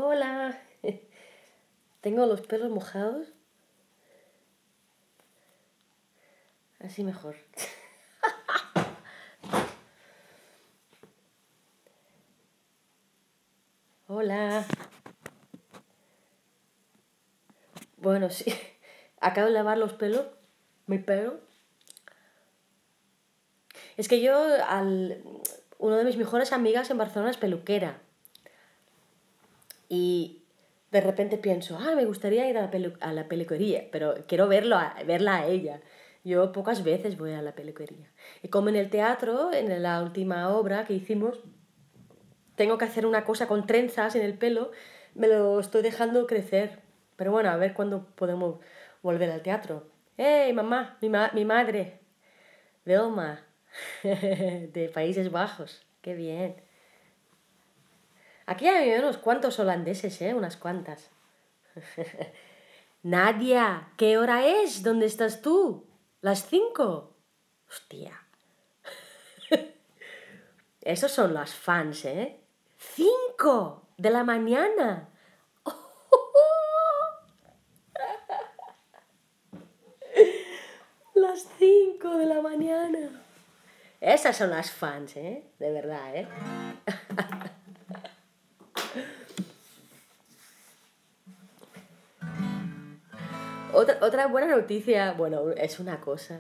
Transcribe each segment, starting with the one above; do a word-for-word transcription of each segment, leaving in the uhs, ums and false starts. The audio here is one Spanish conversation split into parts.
Hola. Tengo los pelos mojados. Así mejor. Hola. Bueno, sí. Acabo de lavar los pelos. Mi pelo. Es que yo, al... uno de mis mejores amigas en Barcelona es peluquera. Y de repente pienso, ah, me gustaría ir a la, pelu- a la peluquería, pero quiero verlo a- verla a ella. Yo pocas veces voy a la peluquería. Y como en el teatro, en la última obra que hicimos, tengo que hacer una cosa con trenzas en el pelo, me lo estoy dejando crecer. Pero bueno, a ver cuándo podemos volver al teatro. ¡Hey, mamá! Mi, ma- mi madre, Vilma, de Países Bajos. ¡Qué bien! Aquí hay unos cuantos holandeses, ¿eh? Unas cuantas. Nadia, ¿qué hora es? ¿Dónde estás tú? ¿Las cinco? Hostia. Esos son las fans, ¿eh? ¡Cinco de la mañana! Las cinco de la mañana. Esas son las fans, ¿eh? De verdad, ¿eh? Otra, otra buena noticia, bueno, es una cosa.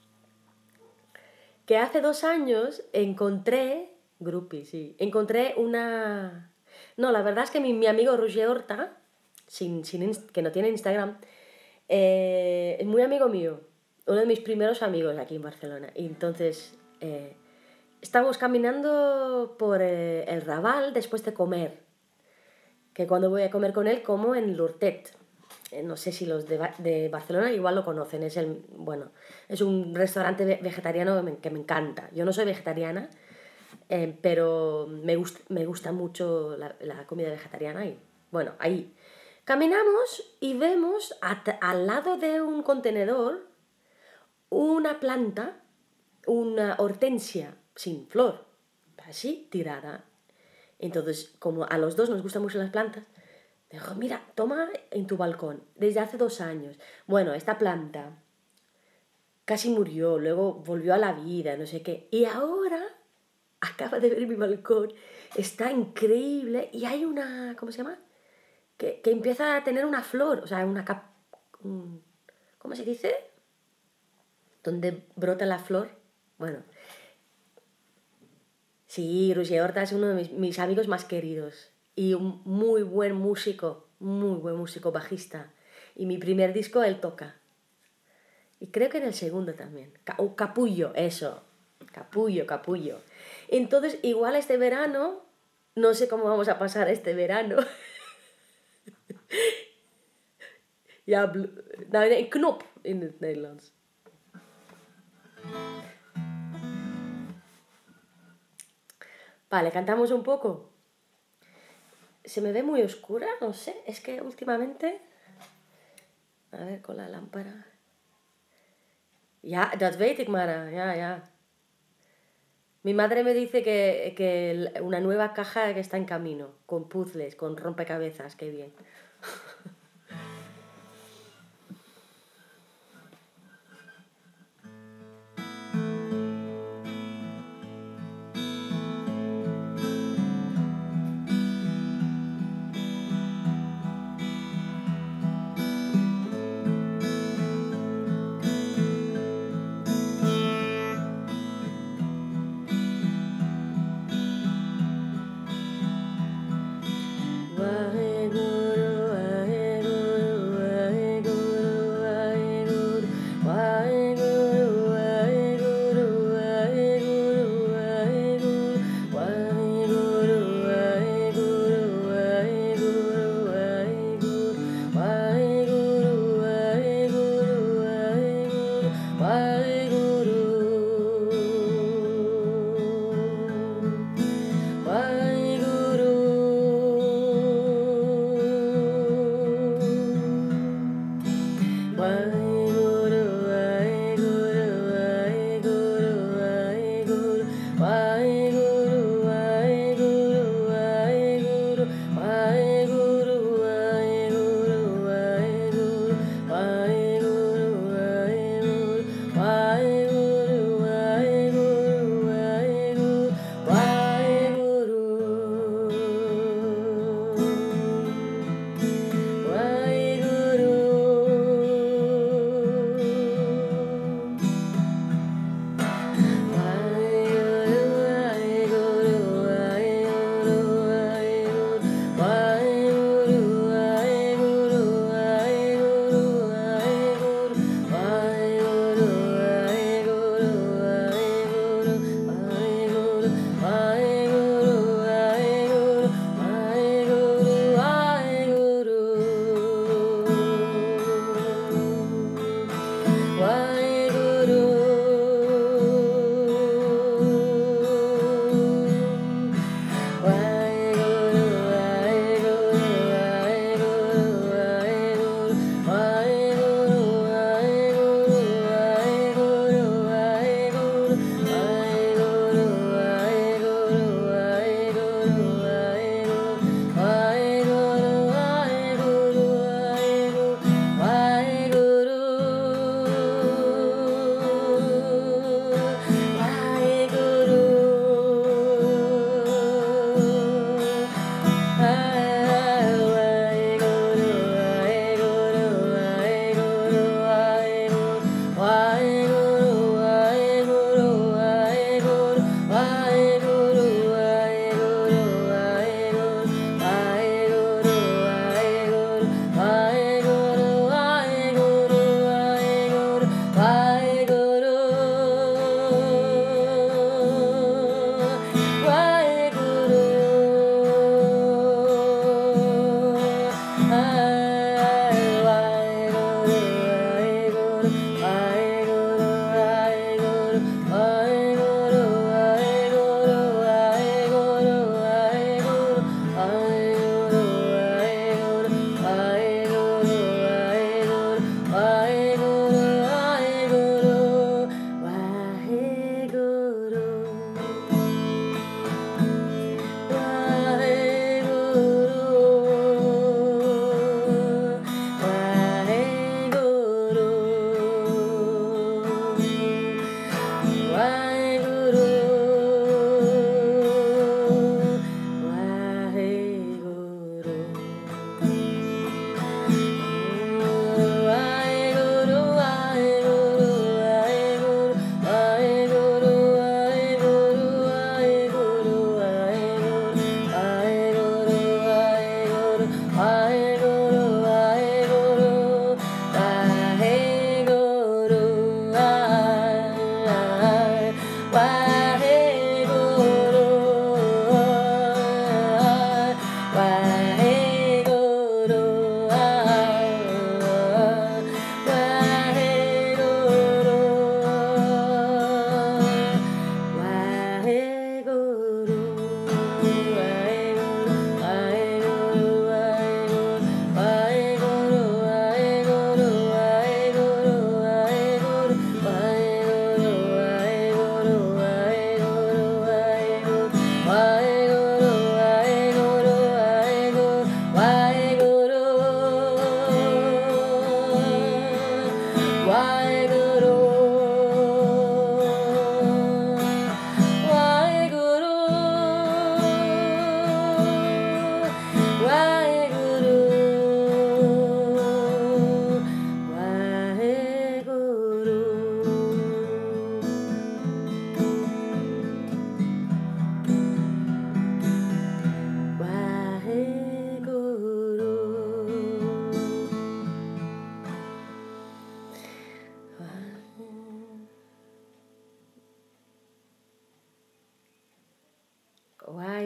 Que hace dos años encontré, Grupi, sí, encontré una... No, la verdad es que mi, mi amigo Roger Horta, sin, sin, inst- que no tiene Instagram, eh, es muy amigo mío, uno de mis primeros amigos aquí en Barcelona. Y entonces, eh, estamos caminando por eh, el Raval después de comer, que cuando voy a comer con él como en l'Hortet. Eh, no sé si los de, Ba- de Barcelona igual lo conocen, es el, bueno, es un restaurante ve- vegetariano que me, que me encanta. Yo no soy vegetariana, eh, pero me, gust- me gusta mucho la, la comida vegetariana y bueno, ahí caminamos y vemos at- al lado de un contenedor una planta, una hortensia sin flor, así tirada. Entonces, como a los dos nos gustan mucho las plantas, dijo, mira, toma en tu balcón, desde hace dos años. Bueno, esta planta casi murió, luego volvió a la vida, no sé qué. Y ahora acaba de ver mi balcón, está increíble y hay una, ¿cómo se llama? Que, que empieza a tener una flor, o sea, una cap... un- ¿Cómo se dice? Donde brota la flor. Bueno, sí, Roger Horta es uno de mis, mis amigos más queridos y un muy buen músico, muy buen músico bajista. Y mi primer disco él toca. Y creo que en el segundo también. Ca- o Capullo, eso. Capullo, capullo. Entonces, igual este verano, no sé cómo vamos a pasar este verano. Ja, bl- nou, nee, een knop in het Nederlands. Vale, cantamos un poco. Se me ve muy oscura, no sé. Es que últimamente... A ver, con la lámpara. Ja, dat weet ik maar. eh, Ja, ja. Mi madre me dice que, que el- una nueva caja que está en camino, con puzzles, con rompecabezas, qué bien. Waheguru, waheguru, waheguru, waheguru, waheguru, waheguru, waheguru, waheguru, waheguru, waheguru, waheguru, waheguru, waheguru, waheguru, waheguru, waheguru. Waheguru, waheguru, waheguru, waheguru, waheguru, waheguru, waheguru, waheguru,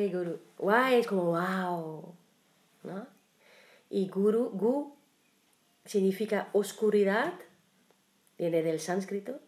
Waheguru. Wahe es como wow, ¿no? Y guru, gu, significa oscuridad, viene del sánscrito.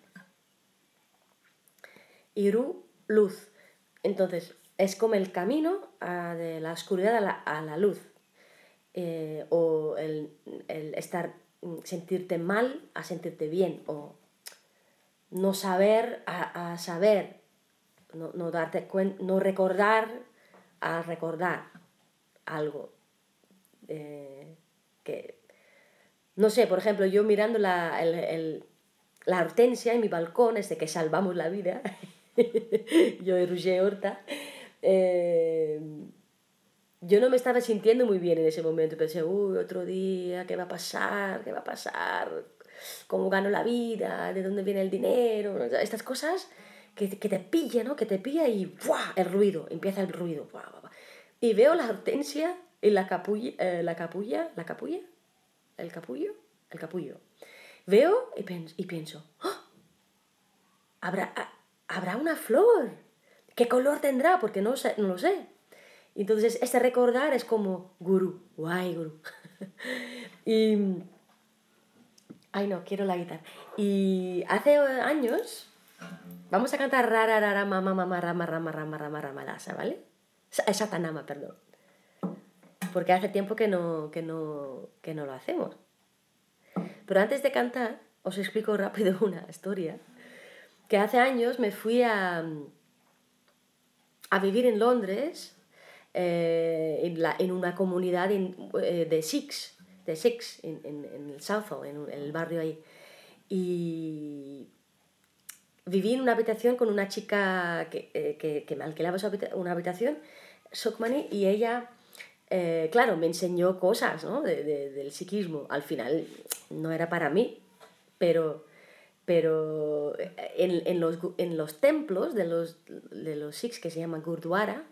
Y ru, luz. Entonces, es como el camino a, de la oscuridad a la, a la luz. Eh, o el, el estar, sentirte mal a sentirte bien, o no saber a, a saber, no, no darte cuenta, no recordar a recordar algo. Eh, que, no sé, por ejemplo, yo mirando la, el, el, la hortensia en mi balcón, este que salvamos la vida, yo y Roger Horta, eh, yo no me estaba sintiendo muy bien en ese momento. Pensé, uy, otro día, ¿qué va a pasar? ¿Qué va a pasar? ¿Cómo gano la vida? ¿De dónde viene el dinero? Estas cosas que, que te pilla, ¿no? Que te pilla y ¡buah! El ruido, empieza el ruido. ¡Buah, buah, buah! Y veo la hortensia y la capulla, eh, la capulla, la capulla, el capullo, el capullo. Veo y, pens y pienso, ¡oh! ¿Habrá, ¿habrá una flor? ¿Qué color tendrá? Porque no, sé, no lo sé. Entonces, este recordar es como guru, guay guru. Y... Ay, no, quiero la guitarra. Y hace años, vamos a cantar rara, rara, mama, mama, rama, rama, rama, rama, rama, lasa, ¿vale? Satanama, perdón. Porque hace tiempo que no, que no, que no lo hacemos. Pero antes de cantar, os explico rápido una historia. Que hace años me fui a, a vivir en Londres, eh, en, la, en una comunidad in, eh, de Sikhs, de Sikhs en, en, en el Southall, en, en el barrio ahí. Y viví en una habitación con una chica que, eh, que, que me alquilaba una habitación, Sokmani, y ella, eh, claro, me enseñó cosas, ¿no? de, de, del sikhismo. Al final no era para mí, pero, pero en, en, los, en los templos de los, de los sikhs, que se llaman gurdwara,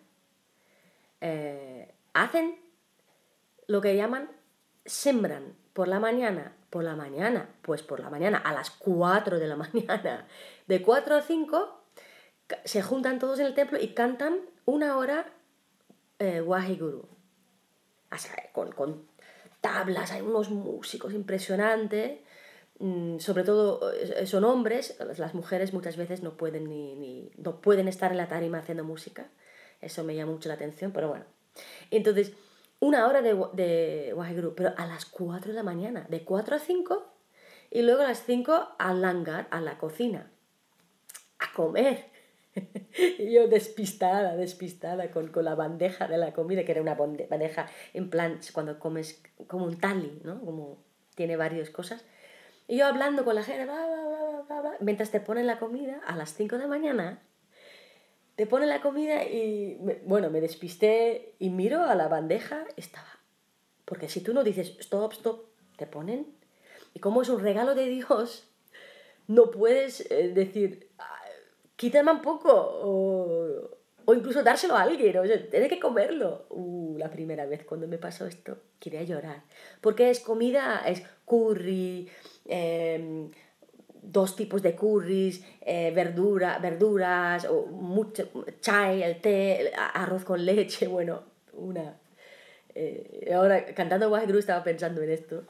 eh, hacen lo que llaman Simran por la mañana. Por la mañana, pues por la mañana, a las cuatro de la mañana, de cuatro a cinco, se juntan todos en el templo y cantan una hora eh, Waheguru. O sea, con, con tablas, hay unos músicos impresionantes, mm, sobre todo son hombres, las mujeres muchas veces no pueden, ni, ni, no pueden estar en la tarima haciendo música, eso me llama mucho la atención, pero bueno. Entonces, una hora de, de Waheguru, pero a las cuatro de la mañana, de cuatro a cinco, y luego a las cinco al langar, a la cocina, a comer. Y yo despistada, despistada, con, con la bandeja de la comida, que era una bandeja en plan, cuando comes como un tali, ¿no? Como tiene varias cosas. Y yo hablando con la gente, bla, bla, bla, bla, bla, mientras te ponen la comida, a las cinco de la mañana, te ponen la comida y, me, bueno, me despisté y miro a la bandeja, estaba... Porque si tú no dices, stop, stop, te ponen. Y como es un regalo de Dios, no puedes eh, decir, quítame un poco, o, o incluso dárselo a alguien, o sea, tienes que comerlo. Uh, la primera vez cuando me pasó esto, quería llorar. Porque es comida, es curry, eh, dos tipos de curries, eh, verdura, verduras, o mucho, chai, el té, el arroz con leche, bueno, una... Eh, ahora, cantando Waheguru estaba pensando en esto,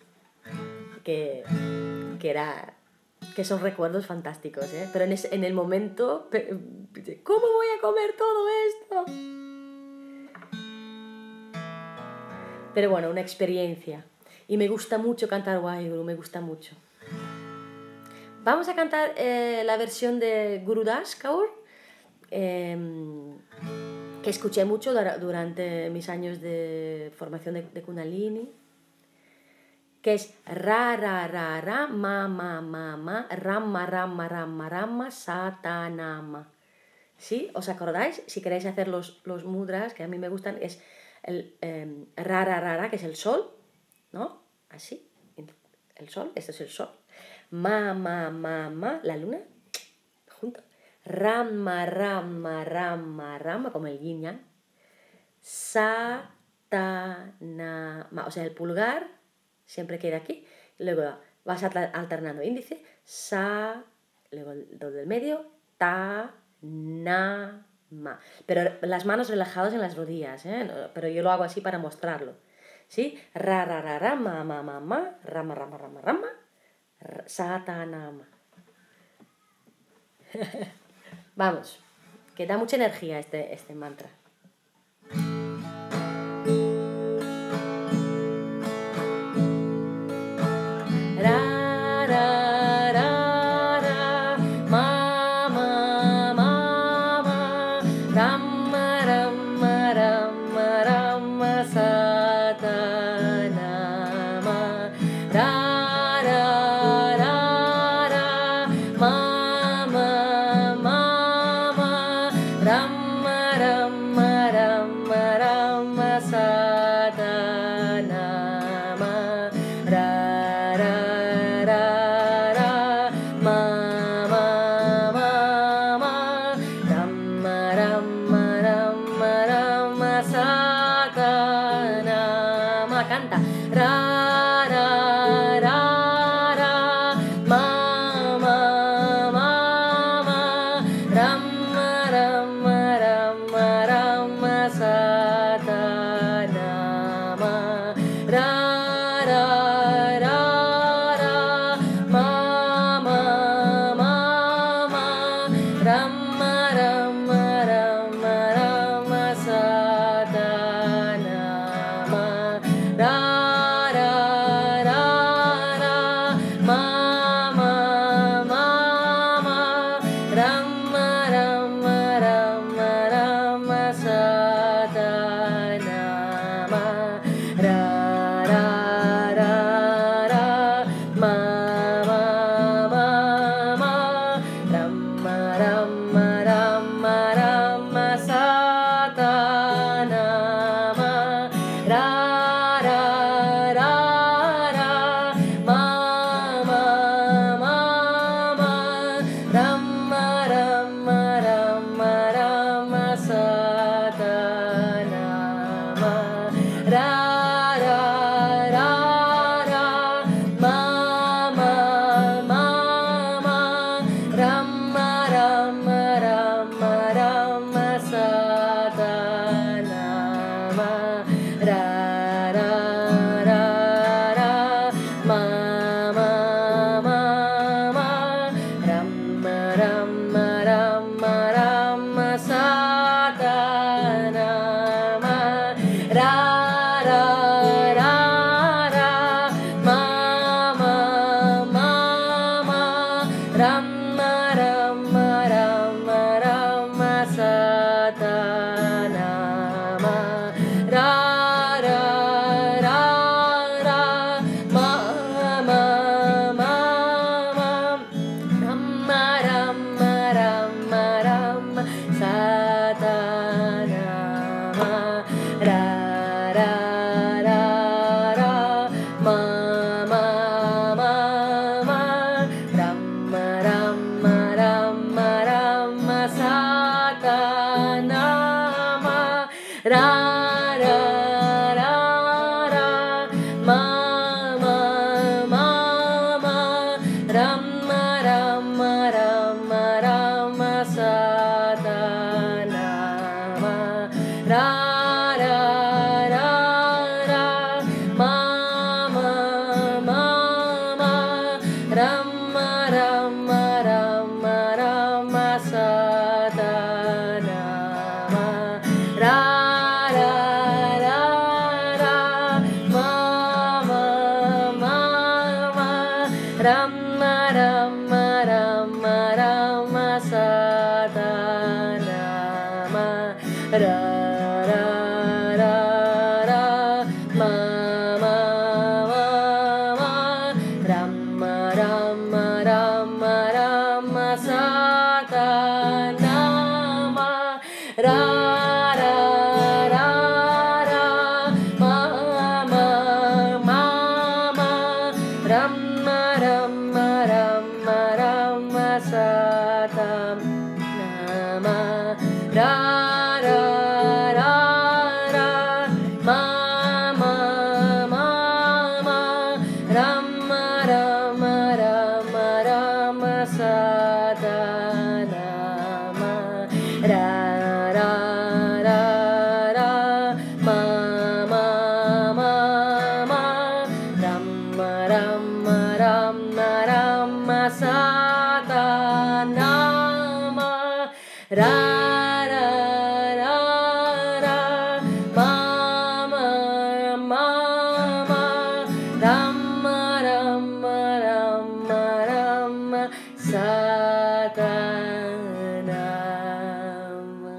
que, que era... que son recuerdos fantásticos, ¿eh? Pero en, ese, en el momento, ¿cómo voy a comer todo esto? Pero bueno, una experiencia. Y me gusta mucho cantar Waheguru, me gusta mucho. Vamos a cantar eh, la versión de Guru Das Kaur, eh, que escuché mucho durante mis años de formación de, de Kundalini, que es ra, ra, ra, ra, ma, ma, ma, ma, rama, rama, rama, rama, satanama. ¿Sí? ¿Os acordáis? Si queréis hacer los, los mudras, que a mí me gustan, es el eh, ra, ra, ra, ra, que es el sol, ¿no? Así, el sol, este es el sol. Ma, ma, ma, ma, la luna, junto. Rama, rama, rama, rama, como el yin yang. Satanama, o sea, el pulgar siempre queda aquí, luego vas alternando índice, sa, luego el do del medio, ta, na, ma. Pero las manos relajadas en las rodillas, ¿eh? No, pero yo lo hago así para mostrarlo. ¿Sí? Ra, ra, ra, ra, ma, ma, ma, ma, rama, rama, rama, rama, satanama. Vamos, que da mucha energía este, este mantra. Canta. Ra, ra, ra, ra, ma, ma, ma, ma, rama, rama, rama, rama, satanama. Ra, ra, ra, ra, ma, ma, ma, ma, rama, rama, rama, rama, satanama. Ra, ra, ra, ra, ma, ma, ma, ma, rama, rama, rama, rama, satanama. Ra, ra, ra, ra, ma, ma, ma, ma, rama, rama, rama, rama, satanama. Ra, Ra Nama Ra Ra Ra Ra Mama Mama Rama Rama Rama Rama Satanama.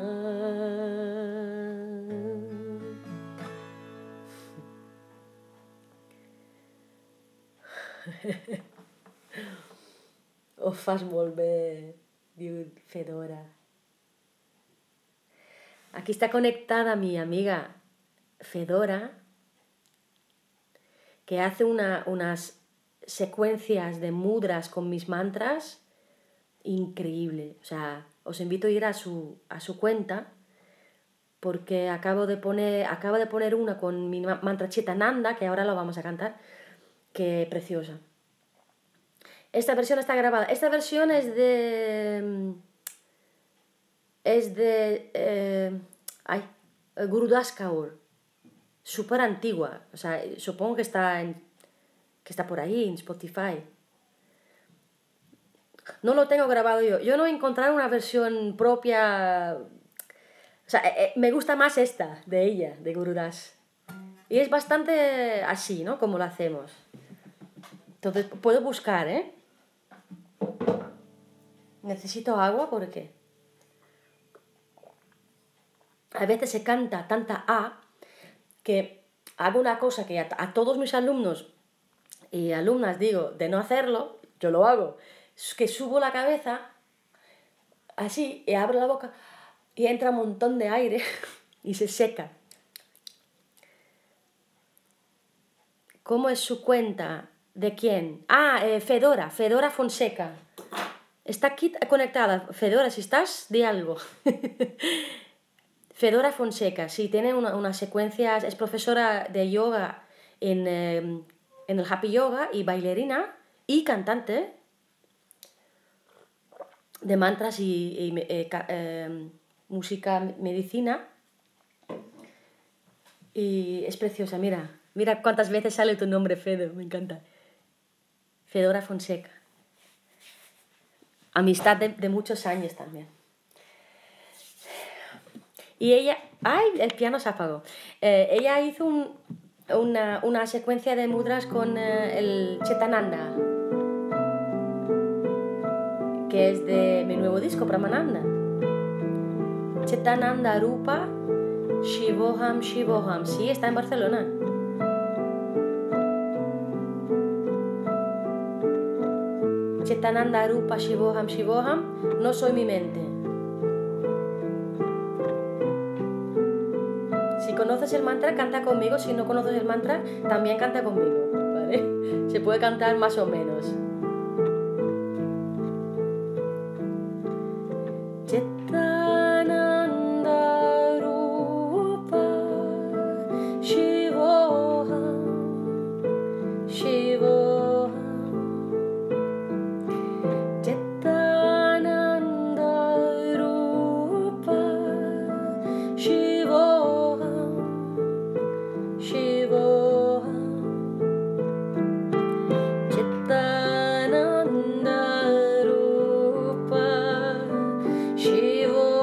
Ho fas molt bé, diu Fedora. Aquí está conectada mi amiga Fedora, que hace una, unas secuencias de mudras con mis mantras increíble. O sea, os invito a ir a su, a su cuenta, porque acabo de poner, acabo de poner una con mi mantra Chitananda, que ahora lo vamos a cantar, que preciosa. Esta versión está grabada. Esta versión es de... Es de... Eh, ay, Gurudas Kaur. Súper antigua. O sea, supongo que está, en, que está por ahí, en Spotify. No lo tengo grabado yo. Yo no he encontrado una versión propia... O sea, eh, me gusta más esta, de ella, de Gurudas. Y es bastante así, ¿no? Como lo hacemos. Entonces, puedo buscar, ¿eh? Necesito agua porque a veces se canta tanta A que hago una cosa que a, a todos mis alumnos y alumnas digo de no hacerlo, yo lo hago, es que subo la cabeza así y abro la boca y entra un montón de aire y se seca. ¿Cómo es su cuenta? ¿De quién? Ah, eh, Fedora, Fedora Fonseca. Está aquí conectada. Fedora, si estás, di algo. Fedora Fonseca, sí, tiene una, unas secuencias, es profesora de yoga en, eh, en el Happy Yoga y bailarina y cantante de mantras y, y eh, eh, música medicina. Y es preciosa, mira, mira cuántas veces sale tu nombre, Fedo, me encanta. Fedora Fonseca. Amistad de, de muchos años también. Y ella... ¡Ay! El piano se apagó. Eh, ella hizo un, una, una secuencia de mudras con eh, el Chetananda, que es de mi nuevo disco, Brahmananda. Chetananda Rupa Shivoham Shivoham. Sí, está en Barcelona. Chetananda Rupa Shivoham Shivoham. No soy mi mente. Si conoces el mantra, canta conmigo. Si no conoces el mantra, también canta conmigo, ¿vale? Se puede cantar más o menos. Chetananda Rupa Shivoham Shivoham. Chetananda Rupa Shivoham Shivoham. Chetananda Rupa Shivoham.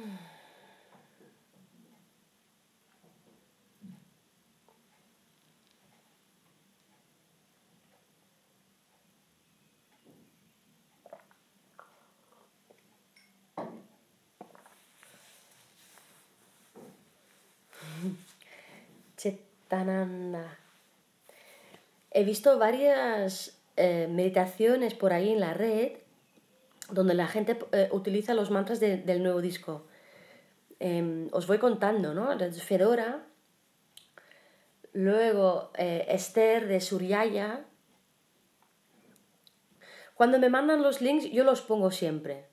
Chitananda. He visto varias eh, meditaciones por ahí en la red donde la gente eh, utiliza los mantras de, del nuevo disco. Eh, os voy contando, ¿no? Fedora, luego eh, Esther de Suryaya. Cuando me mandan los links yo los pongo siempre.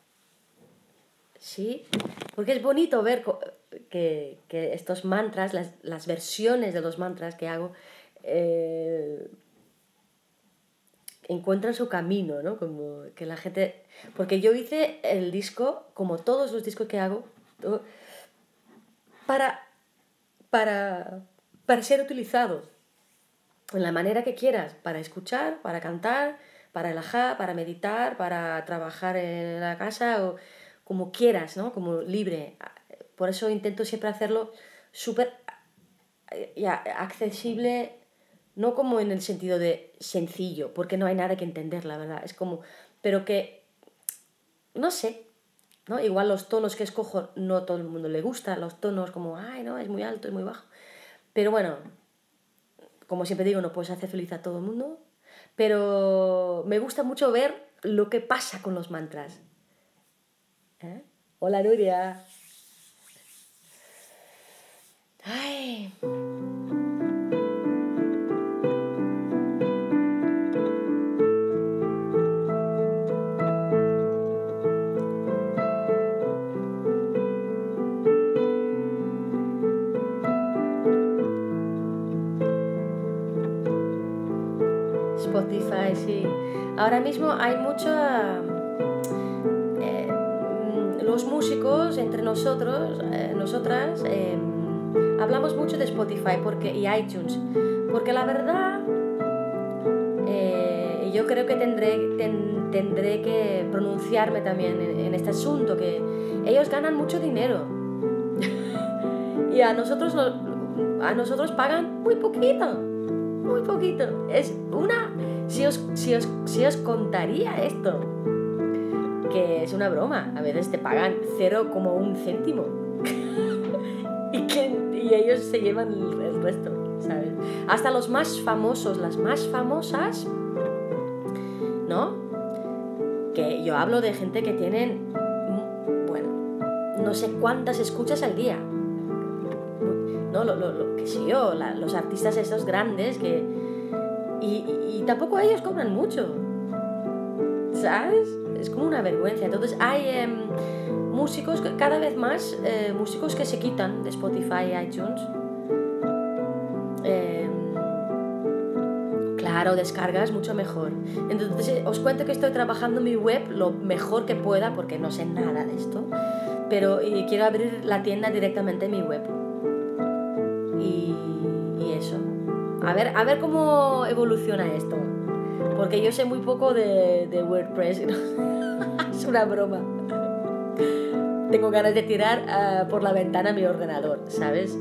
¿Sí? Porque es bonito ver que, que estos mantras, las, las versiones de los mantras que hago, eh, encuentran su camino, ¿no? Como que la gente... Porque yo hice el disco, como todos los discos que hago, todo, para, para, para ser utilizado en la manera que quieras, para escuchar, para cantar, para relajar, para meditar, para trabajar en la casa o como quieras, ¿no? Como libre. Por eso intento siempre hacerlo súper accesible, no como en el sentido de sencillo, porque no hay nada que entender, la verdad. Es como, pero que, no sé, ¿no? Igual los tonos que escojo no todo el mundo le gusta, los tonos como, ay, no, es muy alto, es muy bajo. Pero bueno, como siempre digo, no puedes hacer feliz a todo el mundo, pero me gusta mucho ver lo que pasa con los mantras. ¿Eh? Hola, Nuria. Ay. Spotify, sí. Ahora mismo hay mucho... Eh, los músicos, entre nosotros, eh, nosotras, eh, hablamos mucho de Spotify porque, y iTunes, porque la verdad, eh, yo creo que tendré, ten, tendré que pronunciarme también en, en este asunto, que ellos ganan mucho dinero y a nosotros, a nosotros pagan muy poquito, muy poquito. Es una... Si os, si os, si os contaría esto, que es una broma, a veces te pagan cero coma uno céntimo y, que, y ellos se llevan el, el resto, ¿sabes? Hasta los más famosos, las más famosas, ¿no? Que yo hablo de gente que tienen, bueno, no sé cuántas escuchas al día, ¿no? Lo, lo, lo que sé yo, la, los artistas estos grandes que... Y, y, y tampoco ellos cobran mucho, ¿sabes? Es como una vergüenza. Entonces hay eh, músicos, cada vez más eh, músicos que se quitan de Spotify y iTunes. Eh, claro, descargas mucho mejor. Entonces os cuento que estoy trabajando en mi web lo mejor que pueda porque no sé nada de esto, pero y quiero abrir la tienda directamente en mi web. Y, y eso. A ver, a ver cómo evoluciona esto. Porque yo sé muy poco de, de WordPress. Es una broma. Tengo ganas de tirar uh, por la ventana mi ordenador, ¿sabes?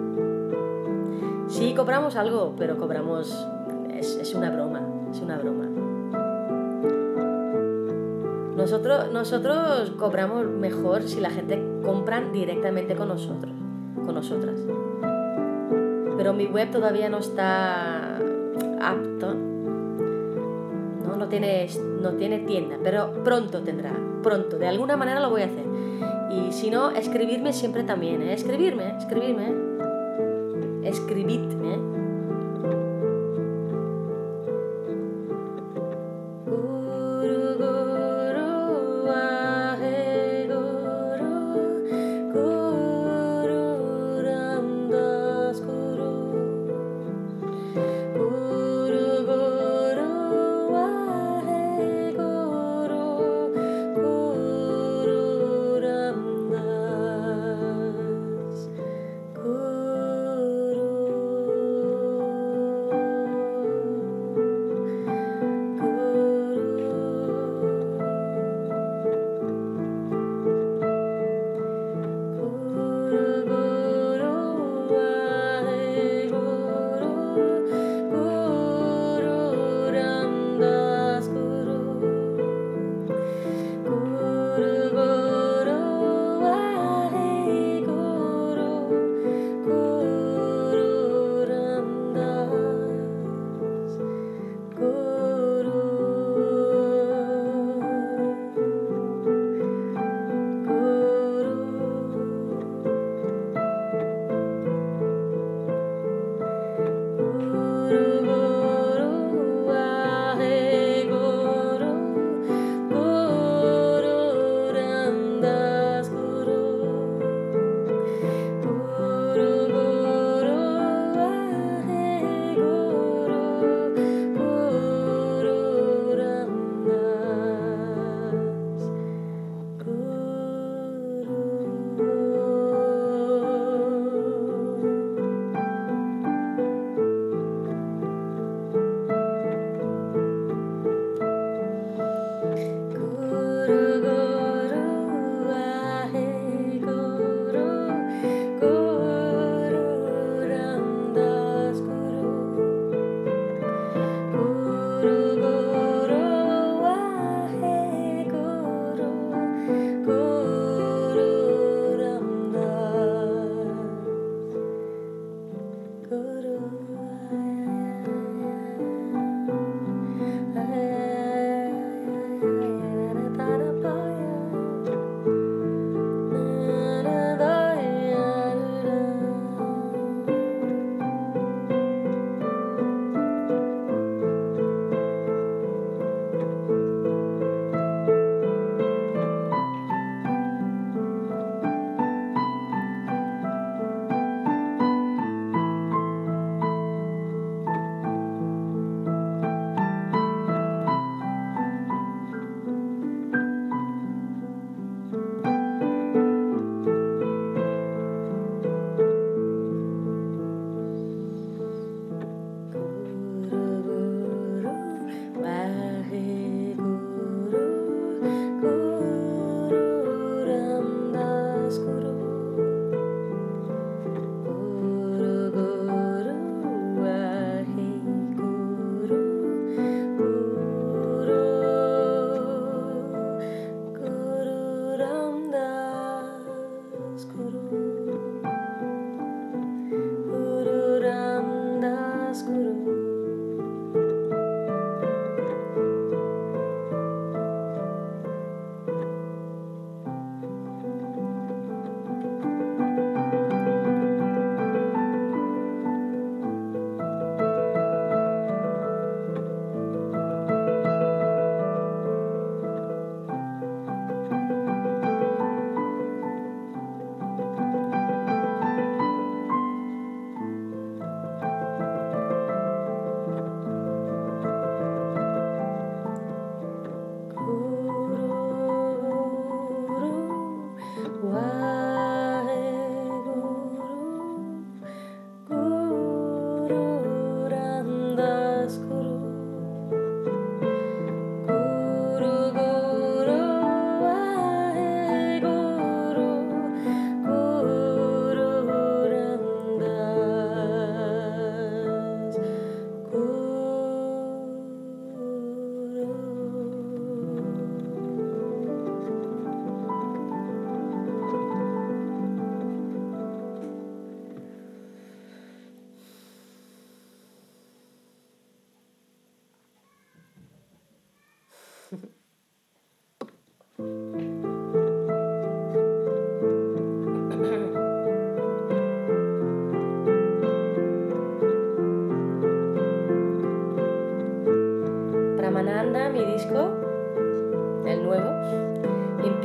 Sí, cobramos algo, pero cobramos... Es, es una broma, es una broma. Nosotros, nosotros cobramos mejor si la gente compra directamente con nosotros, con nosotras. Pero mi web todavía no está apto, no, no, tiene, no tiene tienda, pero pronto tendrá, pronto, de alguna manera lo voy a hacer. Y si no, escribirme siempre también, ¿eh? escribirme, escribirme, escribidme.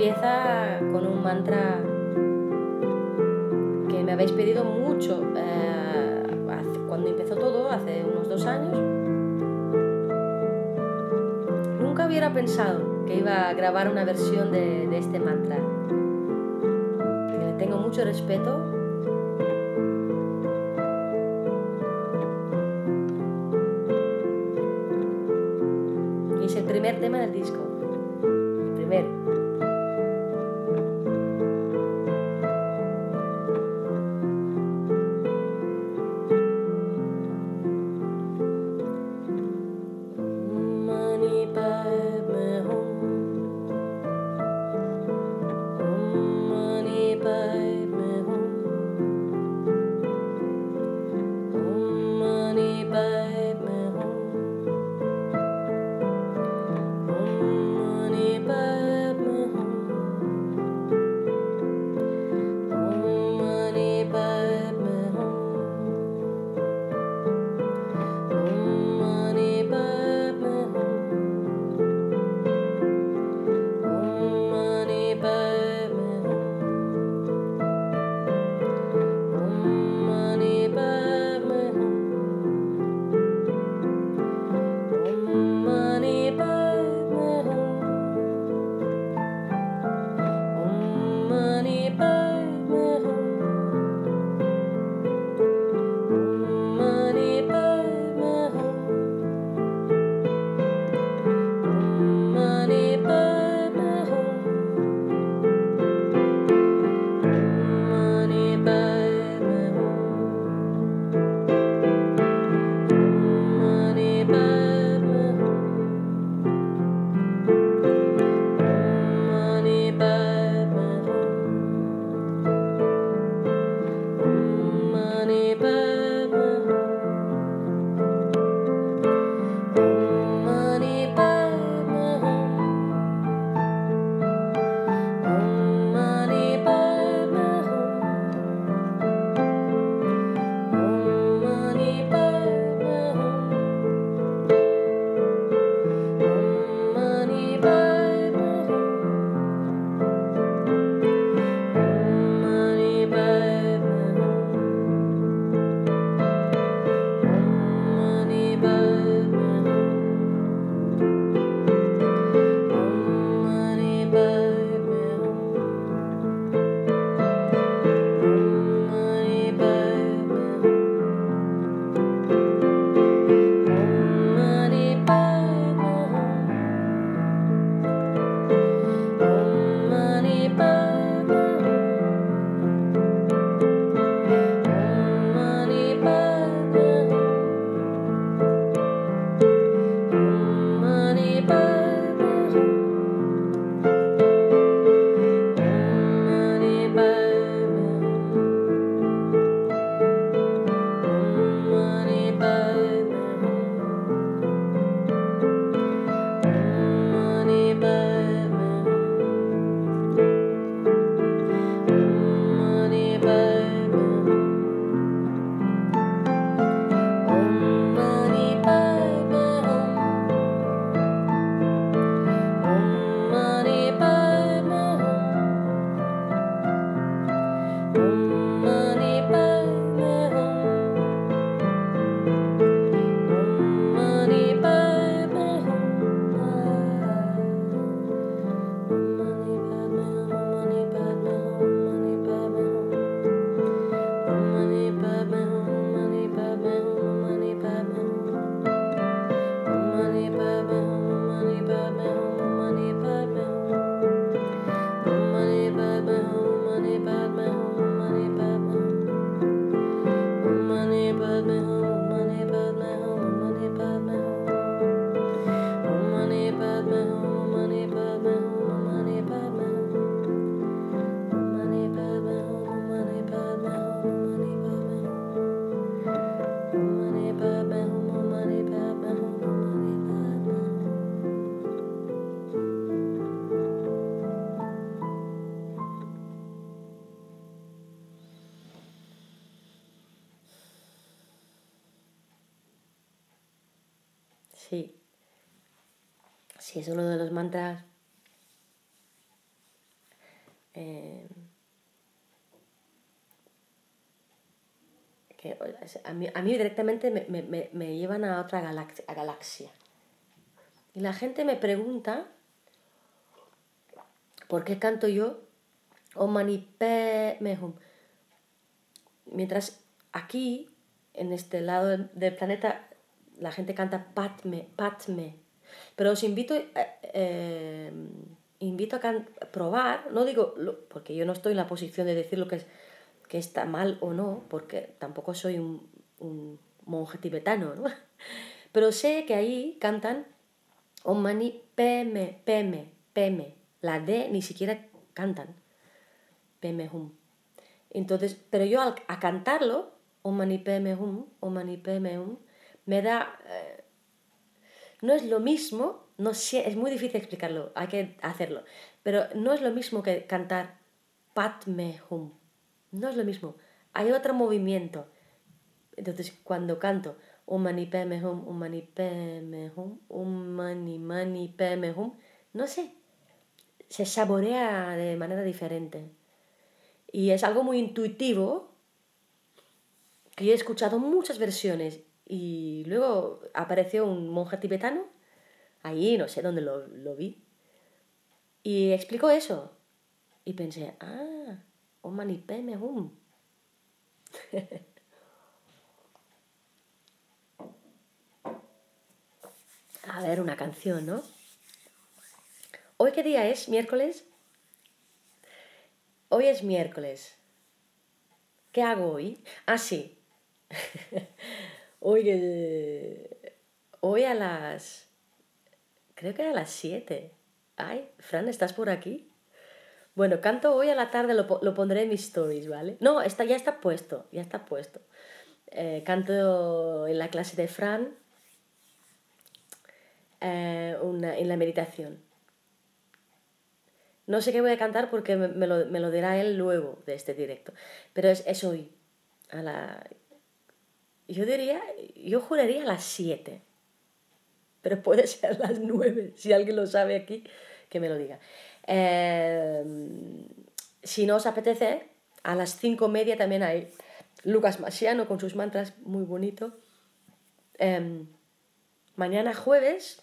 empieza con un mantra que me habéis pedido mucho eh, cuando empezó todo, hace unos dos años. Nunca hubiera pensado que iba a grabar una versión de, de este mantra, porque le tengo mucho respeto. Y es el primer tema del disco, el primero. Sí, sí, es uno de los mantras Eh, que a mí, a mí directamente me, me, me llevan a otra galaxia, a galaxia. Y la gente me pregunta por qué canto yo Om Mani Padme Hum. Mientras aquí, en este lado del, del planeta, la gente canta Padme, Padme. Pero os invito, eh, eh, invito a can- probar, no digo, lo, porque yo no estoy en la posición de decir lo que, es, que está mal o no, porque tampoco soy un, un monje tibetano, ¿no? Pero sé que ahí cantan Om Mani Padme, Padme, Padme. La D ni siquiera cantan. Padme Hum. Entonces, pero yo al, a cantarlo, Om Mani Padme Hum, Om Mani Padme Hum, me da... Eh, no es lo mismo, no sé, es muy difícil explicarlo, hay que hacerlo, pero no es lo mismo que cantar Padme Hum, no es lo mismo, hay otro movimiento. Entonces, cuando canto Om Mani Padme Hum, Om Mani Padme Hum, Om Mani Mani Padme Hum, no sé, se saborea de manera diferente. Y es algo muy intuitivo, que yo he escuchado muchas versiones. Y luego apareció un monje tibetano, ahí no sé dónde lo, lo vi, y explicó eso. Y pensé, ah, Om Mani Padme Hum. A ver, una canción, ¿no? ¿Hoy qué día es? ¿Miércoles? Hoy es miércoles. ¿Qué hago hoy? Ah, sí. Hoy, eh, hoy a las... Creo que a las siete. Ay, Fran, ¿estás por aquí? Bueno, canto hoy a la tarde, lo, lo pondré en mis stories, ¿vale? No, está, ya está puesto, ya está puesto. Eh, canto en la clase de Fran eh, una, en la meditación. No sé qué voy a cantar porque me, me, lo, me lo dirá él luego de este directo. Pero es, es hoy. A la... Yo diría, yo juraría a las siete. Pero puede ser a las nueve. Si alguien lo sabe aquí, que me lo diga. Eh, si no os apetece, a las cinco media también hay Lucas Masiano con sus mantras, muy bonito. Eh, mañana jueves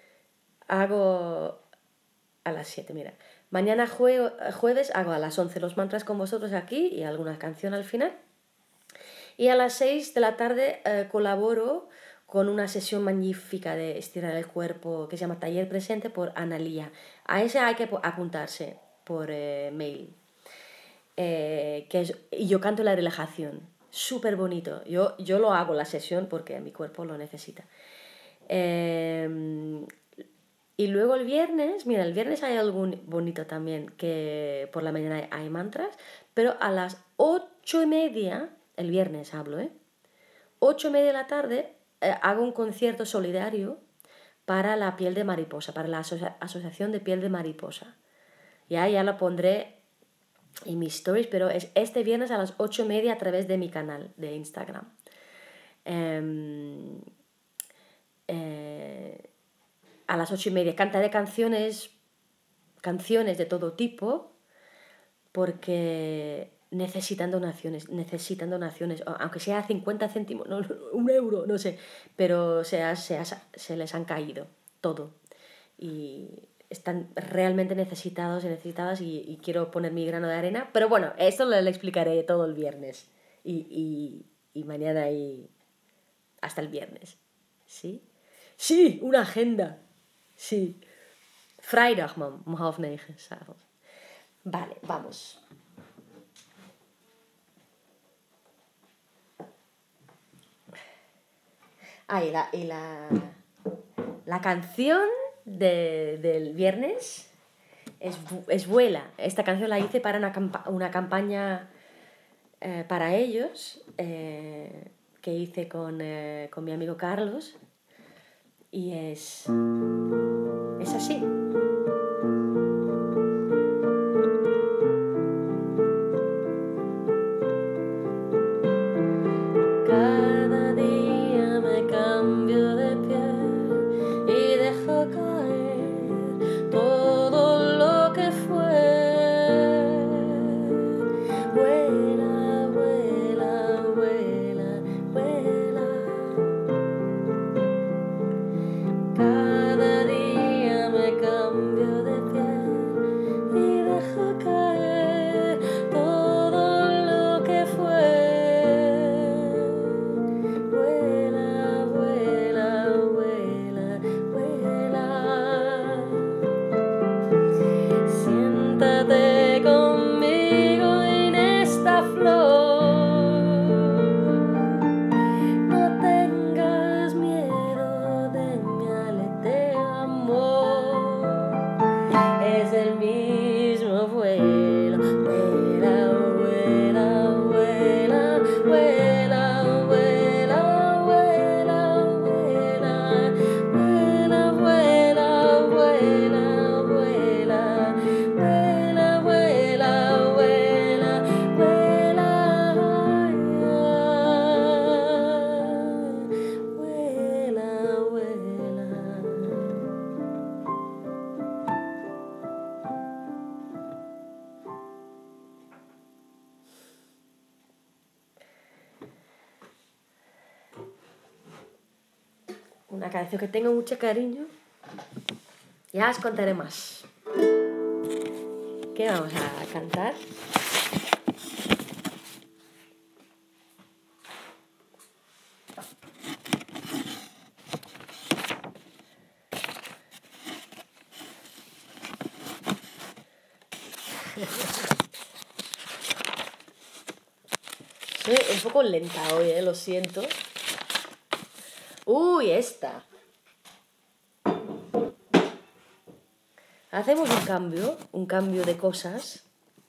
hago a las siete, mira. Mañana jue jueves hago a las once los mantras con vosotros aquí y alguna canción al final. Y a las seis de la tarde eh, colaboro con una sesión magnífica de estirar el cuerpo que se llama Taller Presente por Analía. A ese hay que apuntarse por eh, mail. Eh, que es, y yo canto la relajación. Súper bonito. Yo, yo lo hago la sesión porque mi cuerpo lo necesita. Eh, y luego el viernes, mira, el viernes hay algo bonito también, que por la mañana hay mantras, pero a las ocho y media, el viernes hablo, ¿eh? Ocho y media de la tarde eh, hago un concierto solidario para la piel de mariposa, para la asocia Asociación de Piel de Mariposa. Ya, ya lo pondré en mis stories, pero es este viernes a las ocho y media a través de mi canal de Instagram. Eh, eh, a las ocho y media cantaré canciones, canciones de todo tipo, porque necesitan donaciones, necesitan donaciones, aunque sea cincuenta céntimos, no, un euro, no sé, pero se, se, se les han caído todo y están realmente necesitados y necesitadas y, y quiero poner mi grano de arena, pero bueno, esto lo le explicaré todo el viernes y, y, y mañana y hasta el viernes, ¿sí? Sí, una agenda. Sí. Vrijdag, man, om half negen s'avonds. Vale, vamos. Ah, y la, y la, la canción de, del viernes es, es Vuela. Esta canción la hice para una, campa una campaña eh, para ellos eh, que hice con, eh, con mi amigo Carlos. Y es, es así. Cada día me cambio de piel y dejo caer todo lo que fue. una canción que tengo mucho cariño. Ya os contaré más. ¿Qué vamos a cantar? Soy un poco lenta hoy, ¿eh? Lo siento. Uy, esta. Hacemos un cambio, un cambio de cosas.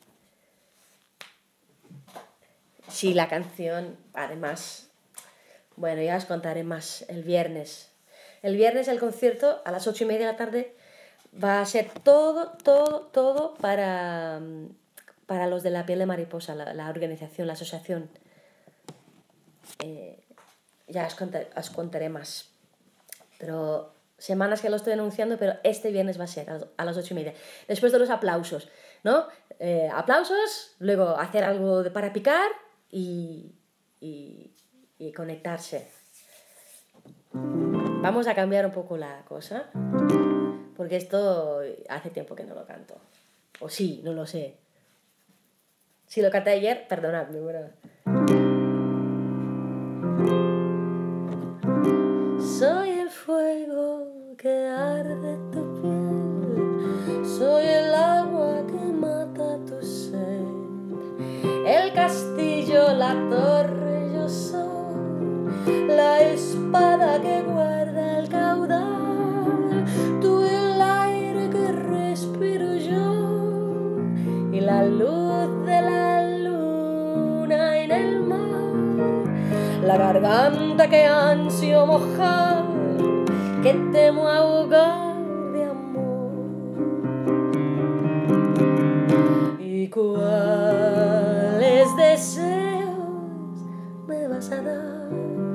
Sí, la canción, además, bueno, ya os contaré más el viernes. El viernes el concierto a las ocho y media de la tarde va a ser todo, todo, todo para, para los de la piel de mariposa, la, la organización, la asociación. Eh, ya os contaré, os contaré más. Pero semanas que lo estoy anunciando, pero este viernes va a ser a las ocho y media. Después de los aplausos, ¿no? Eh, aplausos, luego hacer algo de, para picar y, y, y conectarse. Vamos a cambiar un poco la cosa, porque esto hace tiempo que no lo canto. O sí, no lo sé. Si lo canté ayer, perdonadme, bueno. Soy el fuego que arde tu piel, soy el agua que mata tu sed, el castillo, la torre, yo soy la espada que guarda el caudal, tú el aire que respiro yo y la luz de la luna en el mar. La garganta que ansio mojar, que temo ahogar de amor. ¿Y cuáles deseos me vas a dar?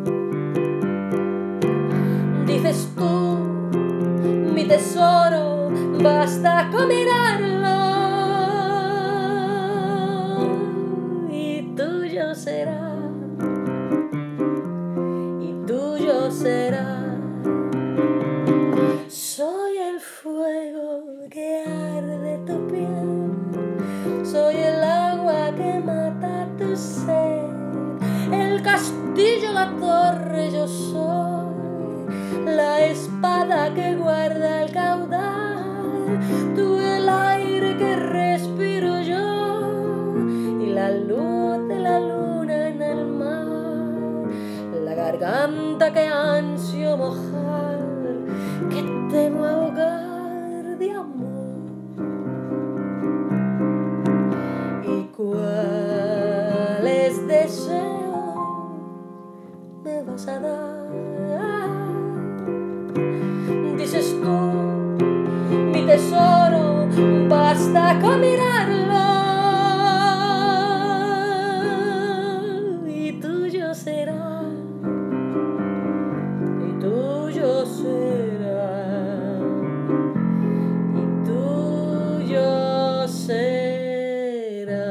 Dices tú, mi tesoro, basta con mirarlo y tuyo será. Será. Soy el fuego que arde tu piel, soy el agua que mata tu sed, el castillo, la torre, yo soy la espada que guarda el caudal, tú el aire que respiro yo y la luz de la luna en el mar. La garganta que ansio mojar, que temo ahogar de amor. ¿Y cuáles deseos me vas a dar? Dices tú, mi tesoro, basta con mirarlo y tuyo será. Tuyo será, y tuyo será.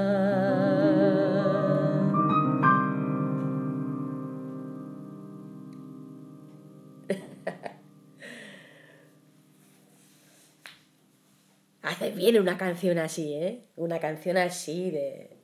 Hace bien una canción así, ¿eh? Una canción así de...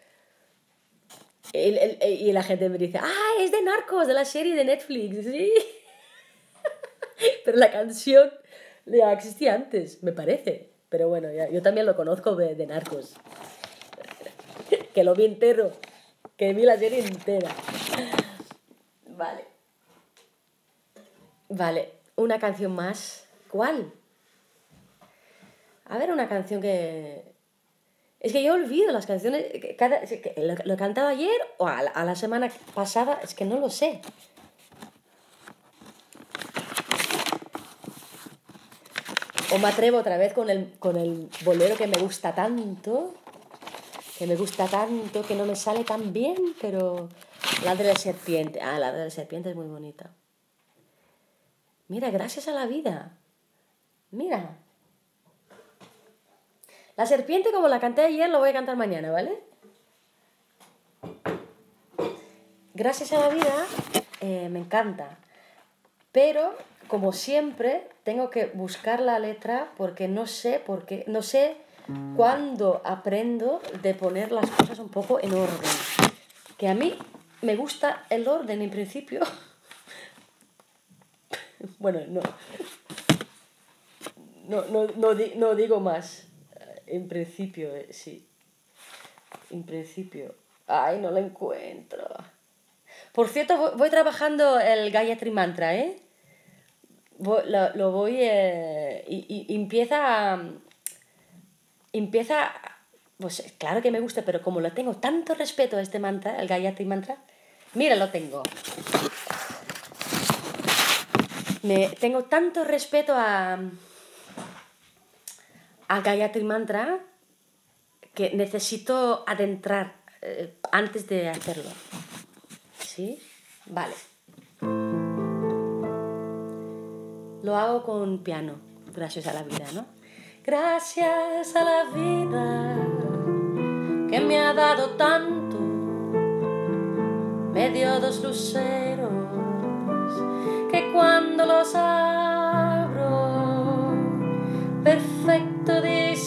Y, y, y la gente me dice, ah, es de Narcos, de la serie de Netflix, ¿sí? Pero la canción ya existía antes, me parece. Pero bueno, ya, yo también lo conozco de, de Narcos. Que lo vi entero. Que vi la serie entera. Vale. Vale, una canción más. ¿Cuál? A ver, una canción que... Es que yo olvido las canciones. Cada... ¿Lo, lo cantaba ayer o a la, a la semana pasada? Es que no lo sé. O me atrevo otra vez con el, con el bolero que me gusta tanto, que me gusta tanto, que no me sale tan bien, pero... La de la serpiente. Ah, la de la serpiente es muy bonita. Mira, gracias a la vida. Mira. La serpiente, como la canté ayer, lo voy a cantar mañana, ¿vale? Gracias a la vida, eh, me encanta. Pero como siempre, tengo que buscar la letra porque no sé por qué, no sé cuándo aprendo de poner las cosas un poco en orden. Que a mí me gusta el orden en principio. Bueno, no. No, no, no, di- no digo más. En principio, eh, sí. En principio. Ay, no lo encuentro. Por cierto, voy, voy trabajando el Gayatri Mantra, ¿eh? Voy- lo, lo voy... eh, y, y empieza... a- Empieza... a- Pues claro que me gusta, pero como lo tengo tanto respeto a este mantra, el Gayatri Mantra... Mira, lo tengo. Me, tengo tanto respeto a... a Gayatri Mantra que necesito adentrar eh, antes de hacerlo. ¿Sí? Vale. Lo hago con piano, gracias a la vida, ¿no? Gracias a la vida que me ha dado tanto, me dio dos luceros que cuando los abro, perfecto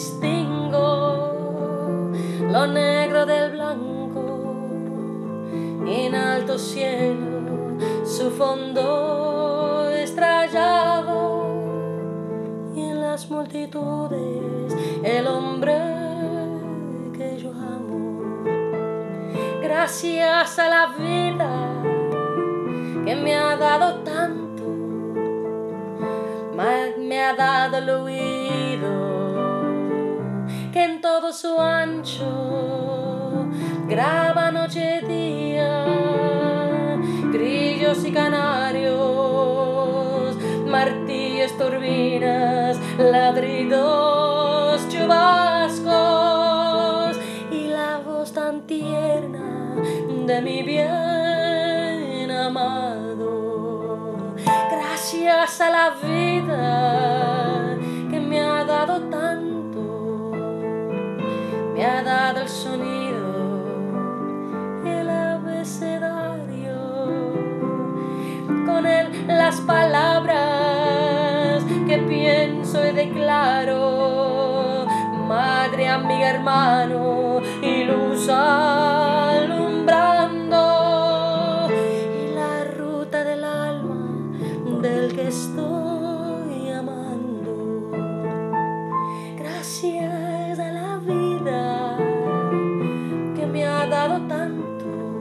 distingo lo negro del blanco, en alto cielo su fondo estrellado, y en las multitudes el hombre que yo amo. Gracias a la vida que me ha dado tanto, me ha dado el oído que en todo su ancho graba noche y día, grillos y canarios, martillos, turbinas, ladridos, chubascos, y la voz tan tierna de mi bien amado. Gracias a la vida que me ha dado tanto, me ha dado el sonido, el abecedario, con él las palabras que pienso y declaro, madre, amiga, hermano, y luz alumbrando, y la ruta del alma del que estoy amando. Gracias a la vida que me ha dado tanto,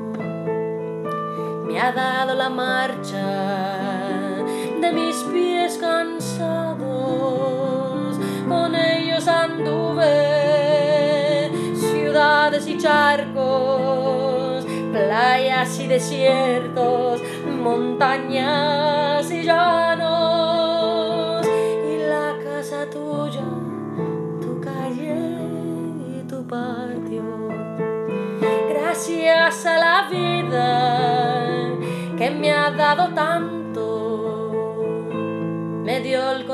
me ha dado la marcha de mis pies cansados, con ellos anduve ciudades y charcos, playas y desiertos, montañas y llanos, y la casa tuya, tu calle y tu patio. Gracias a la vida que me ha dado tanto, me dio el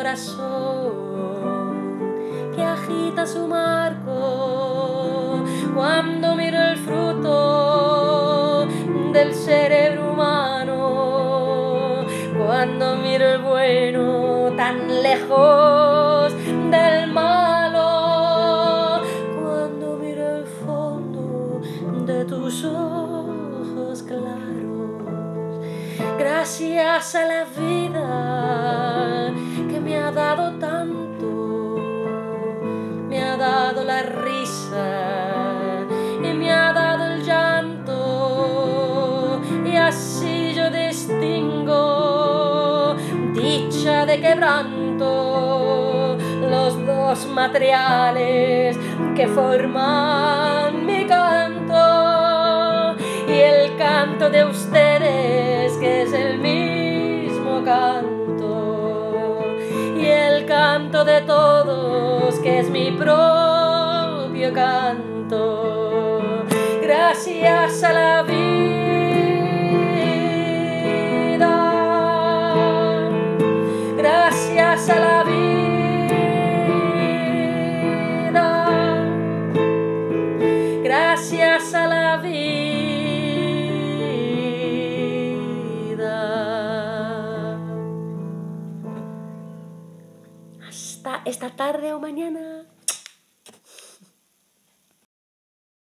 corazón que agita su marco cuando miro el fruto del cerebro humano, cuando miro el bueno tan lejos del malo, cuando miro el fondo de tus ojos claros. Gracias a la vida que me ha dado tanto, me ha dado la risa y me ha dado el llanto, y así yo distingo dicha de quebranto, los dos materiales que forman mi canto, y el canto de ustedes que es el mismo canto, y el canto de todos que es mi propio canto. Gracias a la vida, gracias a la vida, gracias a la vida. esta tarde o mañana.